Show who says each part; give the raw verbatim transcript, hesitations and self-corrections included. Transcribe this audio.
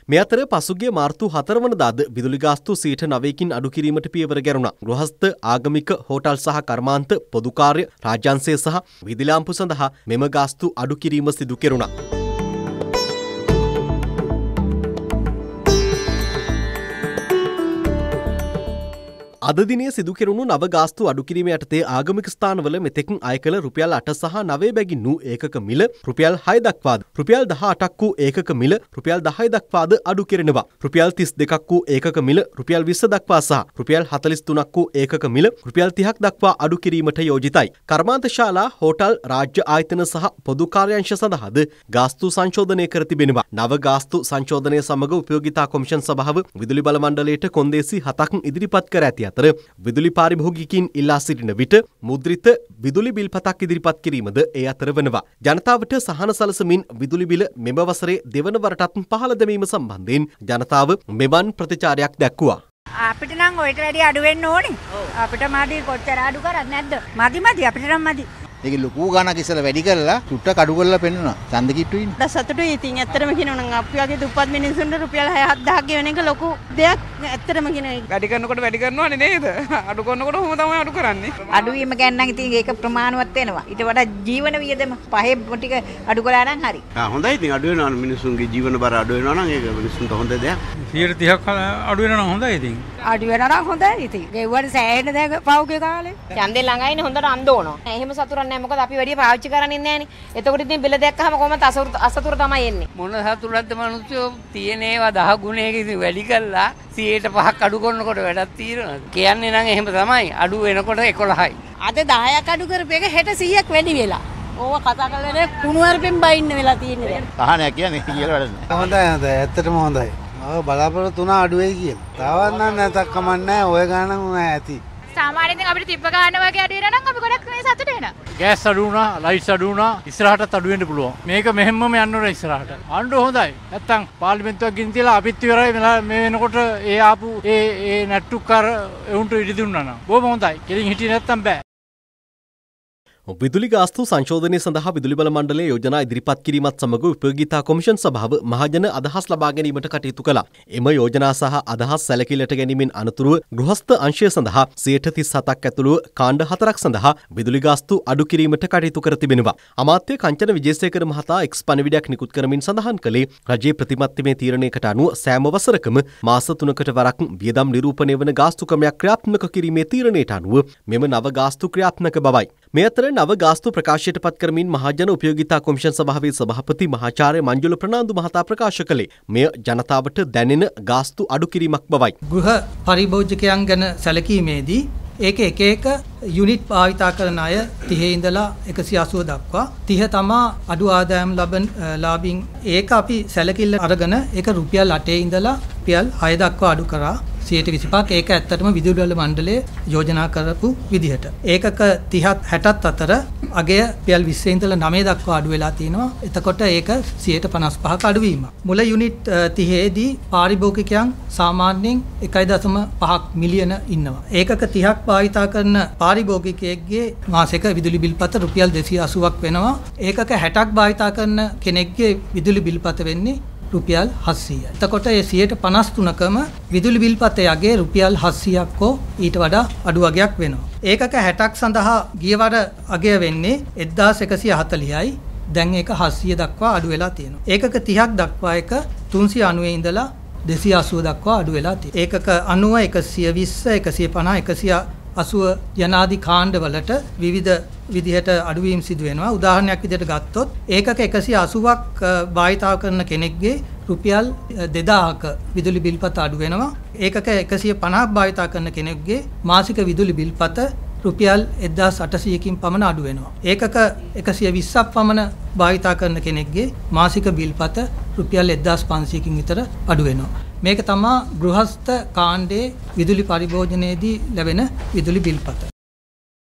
Speaker 1: මේ අතර පසුගිය මාර්තු හතර වනදාද විදුලි ගාස්තු සියයට නවයකින් අඩු කිරීමට පියවර ගැනුණා. ගෘහස්ත ආගමික හෝටල් සහ කර්මාන්ත පොදු කාර්ය රාජ්‍යාංශය සහ විදුලි ලාම්පු සඳහා මෙම ගාස්තු අඩු කිරීම සිදු කෙරුණා. අද දිනේ සිදු කෙරුණු නව ගාස්තු අඩු කිරීම යටතේ ආගමික ස්ථානවල මෙතෙක් අය කළ රුපියල් අට සහ නවය බැගින් වූ ඒකක මිල රුපියල් හය දක්වාද රුපියල් දහඅටක් වූ ඒකක මිල රුපියල් දහය දක්වාද අඩු කෙරෙනවා. රුපියල් තිස් දෙකක් වූ ඒකක මිල රුපියල් විස්ස දක්වා සහ රුපියල් හතළිස් තුනක් වූ ඒකක මිල රුපියල් තිහක් දක්වා අඩු කිරීමට යෝජිතයි. කර්මාන්ත ශාලා, හෝටල්, රාජ්‍ය ආයතන සහ පොදු කාර්යාංශ සඳහාද ගාස්තු සංශෝධනය කර තිබෙනවා. නව ගාස්තු සංශෝධනය සමග උපයෝගිතා කොමිෂන් සභාව විදුලි බල මණ්ඩලයට කොන්දේසි හතක් ඉදිරිපත් කර ඇති අතර විදුලි පාරිභෝගිකයින් ඉල්ලා සිටින විට මුද්‍රිත විදුලි බිල් පතක් ඉදිරිපත් කිරීමද ඒ අතර වෙනවා. ජනතාවට සහන සලසමින් විදුලි බිල මෙම වසරේ දෙවන වරටත් පහළ දැමීම සම්බන්ධයෙන් ජනතාව මෙවන් ප්‍රතිචාරයක් දැක්වුවා.
Speaker 2: අපිට නම් ඔයිට වැඩි අඩු වෙන්න ඕනේ. අපිට මදි කොච්චර අඩු කරත් නැද්ද? මදි මදි අපිට නම් මදි.
Speaker 3: ඒක ලොකු ගාණක් ඉස්සලා වැඩි කරලා චුට්ටක් අඩු කරලා පෙන්නනවා. ඡන්ද කිට්ටු ඉන්න.
Speaker 4: සතුටුයි ඉතින් ඇත්තටම කියනවා නම් අපි වගේ දුප්පත් මිනිස්සුන්ට රුපියල් හය හත්දහක් ගෙවන එක ලොකු දෙයක් ඇත්තටම කියනවා.
Speaker 5: වැඩි කරනකොට වැඩි කරනවනේ නේද? අඩු කරනකොට ඔහොම තමයි අඩු කරන්නේ.
Speaker 2: අඩුවීම ගැන නම් ඉතින් ඒක ප්‍රමාණවත් වෙනවා. ඊට වඩා ජීවන වියදම පහේ ටික අඩු කරලා නම් හරි.
Speaker 6: ආ හොඳයි ඉතින් අඩු වෙනවා මිනිස්සුන්ගේ ජීවන බර අඩු වෙනවා නම් ඒක මිනිස්සුන්ට හොඳ දෙයක්.
Speaker 7: සියයට තිහක් අඩු වෙනවා නම් හොඳයි ඉතින්.
Speaker 2: අඩු වෙනවා නම් හොඳයි ඉතින්. ගෙවුවට සෑහෙන දැන් පහුගිය කාලේ.
Speaker 8: ඡන්දේ ළඟයිනේ හොඳට අන්දෝනවා. එහෙම සතුටක් නැහැ මොකද අපි වැඩි පාවිච්චි කරන්නේ නැහනේ. එතකොට ඉතින් බිල දැක්කහම කොහොමද අසතුට තමයි එන්නේ.
Speaker 5: මොන සතුටක්ද මිනිස්සු තියෙන ඒවා දහ ගුණයක ඉතින් වැඩි කරලා සියයට පහක් අඩු කරනකොට වැඩක් తీරනවාද? කියන්නේ නම් එහෙම තමයි. අඩු වෙනකොට එකොළහයි.
Speaker 4: අද දහයක් අඩු කරපු එක හෙට සීයක් වැඩි වෙලා. ඕව කතා කරලා කුණුවarpෙන් බයින්න වෙලා තියෙන්නේ දැන්.
Speaker 3: තහනයක් කියන්නේ කියලා වැඩ නැහැ.
Speaker 9: හොඳයි හොඳයි ඇත්තටම හොඳයි. ඔය බලාපොරොත්තු තුන අඩු වෙයි කියලා. තවත් නම් නැතක් කමන්නේ නැහැ. ඔය ගානක් නෑ ඇති.
Speaker 8: සාමාන්‍යයෙන් අපිට තිබ්බ ගන්න වගේ අඩු වෙනවා නම් අපි ගොඩක් මේ සතුට වෙනවා.
Speaker 7: ගෑස් අඩු වුණා, ලයිට්ස් අඩු වුණා, ඉස්සරහටත් අඩු වෙන්න පුළුවන්. මේක මෙහෙම්මම යන්න ඕන ඉස්සරහට. ආණ්ඩුව හොඳයි. නැත්තම් පාර්ලිමේන්තුවක් ගින් තියලා අපිත් ඉවරයි මේ වෙනකොට ඒ ආපු ඒ ඒ නැට්ටුකාර එවුන්ට ඉඩ දුන්නා නම්. බොහොම හොඳයි. කෙලින් හිටියේ නැත්තම් බෑ.
Speaker 1: විදුලි ගාස්තු සංශෝධනය සඳහා විදුලි බල මණ්ඩලයේ යෝජනා ඉදිරිපත් කිරීමත් සමග උපයෝගීතා කොමිෂන් සභාව මහජන අදහස් ලබා ගැනීමට කටයුතු කළා. එම යෝජනා සහ අදහස් සැලකිල්ලට ගැනීමෙන් අනතුරුව ගෘහස්ත අංශය සඳහා සියයට තිස් හතක් ඇතුළු කාණ්ඩ හතරක් සඳහා විදුලි ගාස්තු අඩු කිරීමට කටයුතු කර තිබෙනවා. අමාත්‍ය කංචන විජේසේකර මහතා එක්ස් පණිවිඩයක් නිකුත් කරමින් සඳහන් කළේ රජයේ ප්‍රතිමත්තිමේ තීරණයකට අනුව සෑම වසරකම මාස තුනකට වරක් වියදම් නිරූපණය වන ගාස්තු ක්‍රමයක් ක්‍රියාත්මක කිරීමේ තීරණයට අනුව මෙම නව ගාස්තු ක්‍රියාත්මක බවයි. මේ අතර නව ගාස්තු ප්‍රකාශයට පත් කරමින් මහජන උපයෝගීතා කොමිෂන් සභාවේ සභාපති මහාචාර්ය මංජුල ප්‍රනාන්දු මහතා ප්‍රකාශ කළේ මෙය ජනතාවට දැනෙන ගාස්තු අඩු කිරීමක් බවයි.
Speaker 10: ගෘහ පරිභෝජකයන් ගැන සැලකීමේදී ඒක එක එක යුනිට් භාවිතා කරන අය තිහේ ඉඳලා එකසිය අසූ දක්වා තිහ තමා අඩු ආදායම් ලබන ලාභින් ඒක අපි සැලකිල්ල අරගෙන ඒක රුපියල් අටේ ඉඳලා රුපියල් හය දක්වා අඩු කරා. සියයට විසිපහක් ඒක ඇත්තටම විදුලි බල මණ්ඩලය යෝජනා කරපු විදිහට. ඒකක තිහත් හැටත් අතර අගය රුපියල් විස්සේ ඉඳලා නවය දක්වා අඩු වෙලා තිනවා. එතකොට ඒක සියයට පනස් පහක අඩුවීමක්. මුල යුනිට් තිහේදී පාරිභෝගිකයන් සාමාන්‍යයෙන් එකයි දශම පහක් මිලියන ඉන්නවා. ඒකක තිහක් භාවිතා කරන පාරිභෝගිකයෙක්ගේ මාසික විදුලි බිල්පත රුපියල් දෙසිය අසූවක් වෙනවා. ඒකක හැටක් භාවිතා කරන කෙනෙක්ගේ විදුලි බිල්පත වෙන්නේ රුපියල් හත්සීයයි. එතකොට ඒ සියයට පනස් තුනකම විදුලි බිල්පත යගේ රුපියල් හත්සීයක් හෝ ඊට වඩා අඩු වගයක් වෙනවා. ඒකක හැටක් සඳහා ගියවර අගය වෙන්නේ එක්දාස් එකසිය හතළිහයි. දැන් ඒක හත්සීය දක්වා අඩු වෙලා තියෙනවා. ඒකක තිහක් දක්වා එක තුන්සිය අනූවේ ඉඳලා දෙසිය අසූව දක්වා අඩු වෙලා තියෙනවා. ඒකක අනූව එකසිය විස්ස එකසිය පනහ එකසිය අසූව යනාදී කාණ්ඩවලට විවිධ විදිහට අඩුවීම් සිදු වෙනවා. උදාහරණයක් විදිහට ගත්තොත් ඒකක එකසිය අසූවක් භාවිතා කරන කෙනෙක්ගේ රුපියල් දෙදාහක විදුලි බිල්පත අඩු වෙනවා. ඒකක එකසිය පනහක් භාවිතා කරන කෙනෙක්ගේ මාසික විදුලි බිල්පත රුපියල් එක්දාස් අටසීයකින් පමණ අඩු වෙනවා. ඒකක එකසිය විස්සක් පමණ භාවිතා කරන කෙනෙක්ගේ මාසික බිල්පත රුපියල් එක්දාස් පන්සීයකින් විතර අඩු වෙනවා. මේක තමයි ගෘහස්ත කාණ්ඩයේ විදුලි පරිභෝජනයේදී ලැබෙන විදුලි බිල්පත.